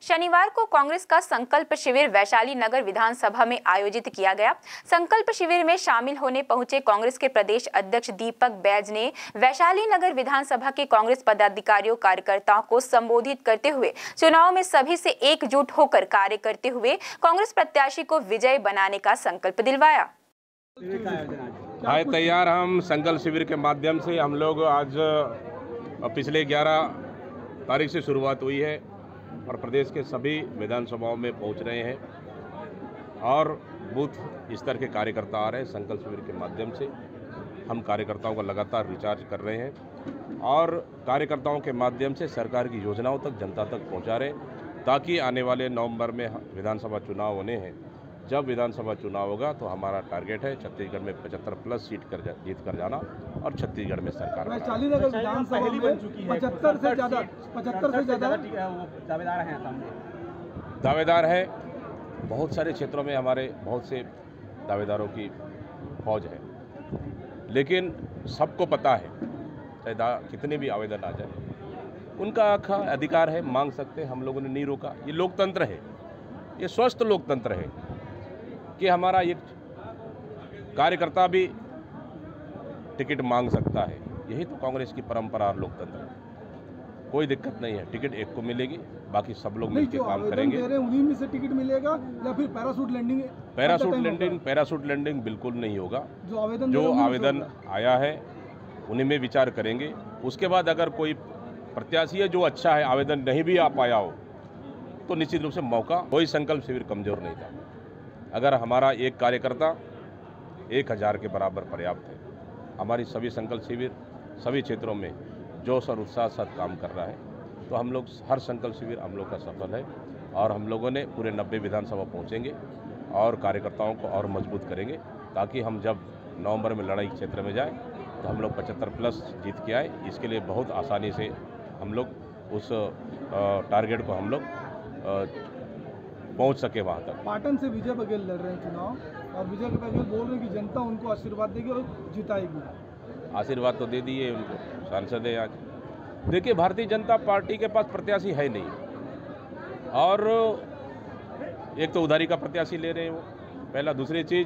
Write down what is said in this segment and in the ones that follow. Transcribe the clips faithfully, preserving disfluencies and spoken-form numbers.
शनिवार को कांग्रेस का संकल्प शिविर वैशाली नगर विधानसभा में आयोजित किया गया। संकल्प शिविर में शामिल होने पहुंचे कांग्रेस के प्रदेश अध्यक्ष दीपक बैज ने वैशाली नगर विधानसभा के कांग्रेस पदाधिकारियों कार्यकर्ताओं को संबोधित करते हुए चुनाव में सभी से एकजुट होकर कार्य करते हुए कांग्रेस प्रत्याशी को विजय बनाने का संकल्प दिलवाया। आए तैयार हम संकल्प शिविर के माध्यम से हम लोग आज पिछले ग्यारह तारीख से शुरुआत हुई है और प्रदेश के सभी विधानसभाओं में पहुंच रहे हैं और बूथ स्तर के कार्यकर्ता आ रहे हैं। संकल्प शिविर के माध्यम से हम कार्यकर्ताओं का लगातार रिचार्ज कर रहे हैं और कार्यकर्ताओं के माध्यम से सरकार की योजनाओं तक जनता तक पहुंचा रहे हैं ताकि आने वाले नवंबर में विधानसभा चुनाव होने हैं। जब विधानसभा चुनाव होगा तो हमारा टारगेट है छत्तीसगढ़ में पचहत्तर प्लस सीट कर जा, जीत कर जाना और छत्तीसगढ़ में सरकार वैशाली नगर विधानसभा में पचहत्तर से ज्यादा पचहत्तर से ज्यादा दावेदार हैं सामने दावेदार है। बहुत सारे क्षेत्रों में हमारे बहुत से दावेदारों की फौज है, लेकिन सबको पता है चाहे दा कितने भी आवेदन आ जाए उनका अधिकार है, मांग सकते हैं। हम लोगों ने नहीं रोका। ये लोकतंत्र है, ये स्वस्थ लोकतंत्र है कि हमारा एक कार्यकर्ता भी टिकट मांग सकता है। यही तो कांग्रेस की परंपरा और लोकतंत्र है। कोई दिक्कत नहीं है, टिकट एक को मिलेगी, बाकी सब लोग मिलकर काम करेंगे। उन्हीं में से टिकट मिलेगा या फिर parachute landing? Parachute landing parachute landing बिल्कुल नहीं होगा। जो आवेदन जो आवेदन आया है उन्हीं में विचार करेंगे। उसके बाद अगर कोई प्रत्याशी है जो अच्छा है, आवेदन नहीं भी आ पाया हो तो निश्चित रूप से मौका। कोई संकल्प शिविर कमजोर नहीं था। अगर हमारा एक कार्यकर्ता एक हज़ार के बराबर पर्याप्त है। हमारी सभी संकल्प शिविर सभी क्षेत्रों में जोश और उत्साह साथ काम कर रहा है, तो हम लोग हर संकल्प शिविर हम लोग का सफल है और हम लोगों ने पूरे नब्बे विधानसभा पहुंचेंगे और कार्यकर्ताओं को और मजबूत करेंगे ताकि हम जब नवंबर में लड़ाई क्षेत्र में जाए तो हम लोग पचहत्तर प्लस जीत के आए। इसके लिए बहुत आसानी से हम लोग उस टारगेट को हम लोग पहुंच सके वहां तक। पाटन से विजय बघेल लड़ रहे हैं चुनाव और विजय बघेल बोल रहे हैं कि जनता उनको आशीर्वाद देगी और जिताएगी। आशीर्वाद तो दे दिए उनको, सांसद है आज। देखिए, भारतीय जनता पार्टी के पास प्रत्याशी है नहीं और एक तो उधारी का प्रत्याशी ले रहे हैं वो, पहला। दूसरी चीज,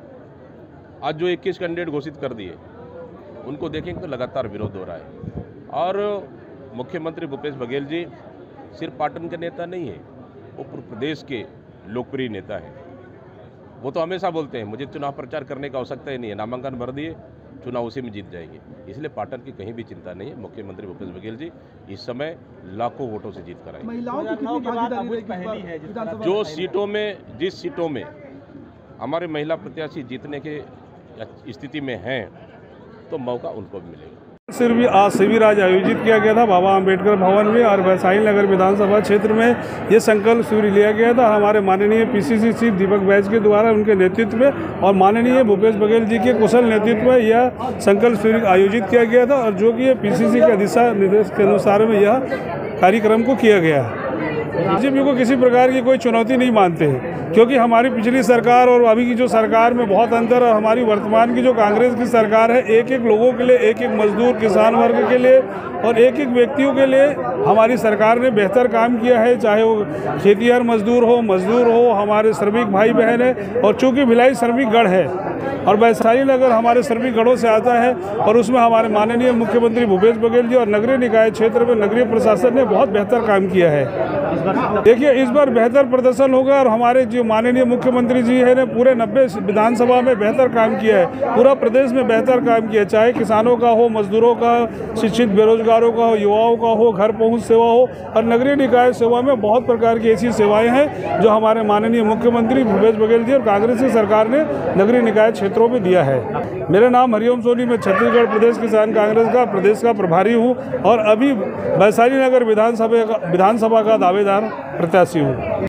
आज जो इक्कीस कैंडिडेट घोषित कर दिए उनको देखेंगे तो लगातार विरोध हो रहा है। और मुख्यमंत्री भूपेश बघेल जी सिर्फ पाटन के नेता नहीं है, वो पूरे प्रदेश के लोकप्रिय नेता हैं। वो तो हमेशा बोलते हैं मुझे चुनाव प्रचार करने की आवश्यकता ही नहीं है, नामांकन भर दिए चुनाव उसी में जीत जाएंगे। इसलिए पाटन की कहीं भी चिंता नहीं है। मुख्यमंत्री भूपेश बघेल जी इस समय लाखों वोटों से जीत कर आए। महिलाओं की कितनी भागीदारी पहली है? जो सीटों में जिस सीटों में हमारे महिला प्रत्याशी जीतने के स्थिति में हैं तो मौका उनको भी मिलेगा। शिविर आज शिविर आज आयोजित किया गया था बाबा अंबेडकर भवन में और वैशाली नगर विधानसभा क्षेत्र में ये संकल्प शिविर लिया गया था। हमारे माननीय पीसीसी चीफ दीपक बैज के द्वारा उनके नेतृत्व में और माननीय भूपेश बघेल जी के कुशल नेतृत्व में यह संकल्प शिविर आयोजित किया गया था और जो कि पीसीसी के दिशा निर्देश के अनुसार में यह कार्यक्रम को किया गया है। बीजेपी को किसी प्रकार की कोई चुनौती नहीं मानते हैं क्योंकि हमारी पिछली सरकार और अभी की जो सरकार में बहुत अंतर है। हमारी वर्तमान की जो कांग्रेस की सरकार है, एक एक लोगों के लिए, एक एक मजदूर किसान वर्ग के लिए और एक एक व्यक्तियों के लिए हमारी सरकार ने बेहतर काम किया है। चाहे वो खेतिहर मजदूर हो, मजदूर हो, हमारे श्रमिक भाई बहन है। और चूँकि भिलाई श्रमिक गढ़ है और वैशाली नगर हमारे श्रमिक गढ़ों से आता है और उसमें हमारे माननीय मुख्यमंत्री भूपेश बघेल जी और नगरीय निकाय क्षेत्र में नगरीय प्रशासन ने बहुत बेहतर काम किया है। देखिए, इस बार बेहतर प्रदर्शन होगा और हमारे जो माननीय मुख्यमंत्री जी है ने पूरे नब्बे विधानसभा में बेहतर काम किया है। पूरा प्रदेश में बेहतर काम किया है, चाहे किसानों का हो, मजदूरों का, शिक्षित बेरोजगारों का हो, युवाओं का हो, घर पहुंच सेवा हो और नगरीय निकाय सेवा में बहुत प्रकार की ऐसी सेवाएं हैं जो हमारे माननीय मुख्यमंत्री भूपेश बघेल जी और कांग्रेस की सरकार ने नगरीय निकाय क्षेत्रों में दिया है। मेरा नाम हरिओम सोनी, मैं छत्तीसगढ़ प्रदेश किसान कांग्रेस का प्रदेश का प्रभारी हूँ और अभी वैशाली नगर विधानसभा का विधानसभा का दावेदार प्रत्याशी हूँ।